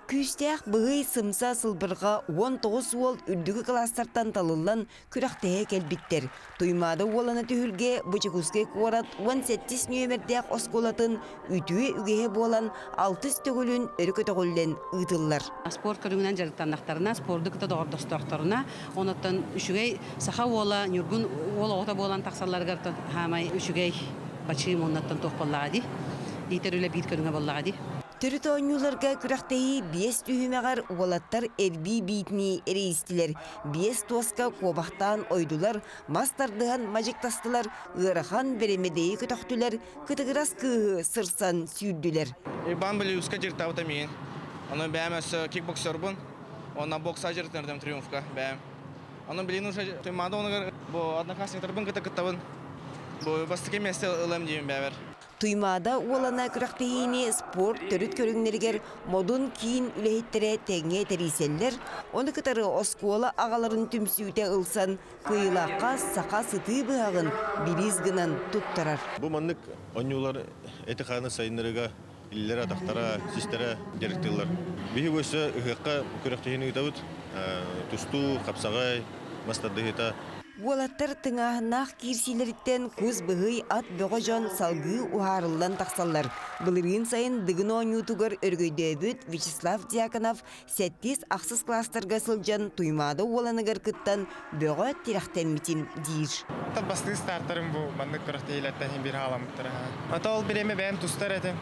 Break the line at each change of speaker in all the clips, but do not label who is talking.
Күстәк бұғый сымса сылбырға 19 ол үрдігі кластартан талылан күрақтеге келбіттер. Туймады оланы түхілге бұчықұзге қуарат 17 нөмірдәк осколатын үтіе үгеге болан 6 төгілін өрікі төгілден ұйтылар.
Спорт көріңінен жарықтандақтарына, спорды күті доғырдыстықтарына, онаттан үшігей сақа ола, нүргін ола ота болан тақсаларғартан хамай үшігей бачым онаттан тоқпаллағады. Итер үлі бейт көріңе боллағады.
Түріті ойнуларға күрақтайы 5 түйімеғар олаттар әрбей бейтіні әрейістілер. 5 тоска қобақтан ойдулар, мастардыған мажиктастылар, ұрахан беремедейі күтіқтілер, күтігірас күғы сырсан сүйділер.
Бан білі үсқа жертауыта мен. Оны бәйім өсі кикбоксер бұн. Ona boksa jırtırdım triumfka ben. Onun bilin uşa tüymada onu bu adnakasınlar bun kıta bu bastıkı mesele ılım diyeyim beraber.
Tuymada olana kürakteyini sport törüt körünlerger modun kiyin ülehittere teğne teriseller. Onu kıtarı oskola ağaların tümsüyte ılsan kıyılaqqa saqa sıtığı bağın birizgınan tuttarar.
Bu manlık onyular etikhanı sayınlarıga illere ataktara, sistere direktörler. Bihi boysa ıhıqqa kürakteyini gıtavut tustu, kapsagay, mastaddıhita.
Уолаттар тыңаһыннаах киирсилеріттен күз бұғый ат бөғожон салгыы уһаарылдан тақсаллар. Былырын сайын дыгын оңютугар өргөйдөбүт Вячеслав Дьяконов 7 ақсыз кластарға сылжан туймады уоланыгар кыттан бөғө тирахтен митим дейір.
Басты стартарым бұл мандык күрақтейлеттен бір халамыттыр. Ол біреме бәйім тұстар әдім.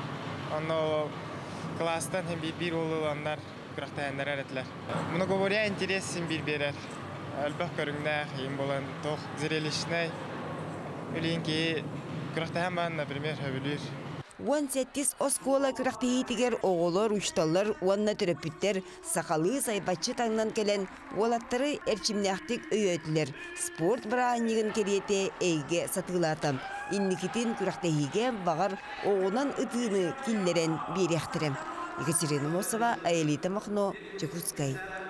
Оны класстан бір олыландар күрақтейлендер әреттілер. Мұны говоря интересен бір берер. Әлбәқ көріңнәқ, ең болан тоқ зрелищнай. Үлінке күрақтайын бағын, например, өбілер.
17 оскола күрақтейі тегер оғылар, ұшталар, уанна түрөпіттер, сақалы сайбатшы таңнан келен олаттары әрчімнәқтік өйөтілер. Спорт бірағынығын кереті әйге сатылатам. Инникетін күрақтейіге бағар оғынан ұтыны киллерен беректірем. Екатерина Мосова, Аэлита Махно, Чекутскай.